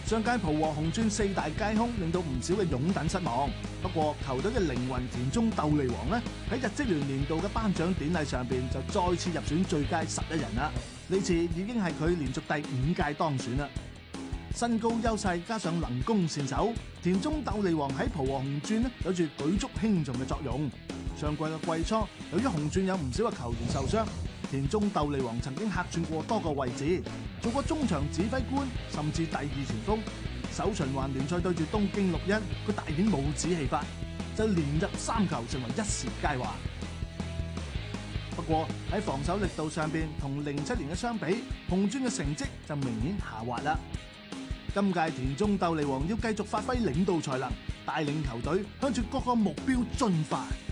上屆浦和紅鑽4大皆空，令到唔少嘅擁躉失望。不過球隊嘅靈魂田中鬥利王呢，喺日職聯年度嘅頒獎典禮上邊就再次入選最佳11人啦。呢次已經係佢連續第5屆當選啦。身高優勢加上能攻善守，田中鬥利王喺浦和紅鑽呢有住舉足輕重嘅作用。上季嘅季初，由於紅鑽有唔少嘅球員受傷，田中鬥利王曾經客串過多個位置，做過中場指揮官，甚至第2前鋒。首循環聯賽對住東京綠茵，佢大演帽子戲法，就連入3球，成為一時佳話。不過喺防守力度上邊，同07年嘅相比，紅鑽嘅成績就明顯下滑啦。今屆田中鬥利王要繼續發揮領導才能，帶領球隊向住各個目標進發。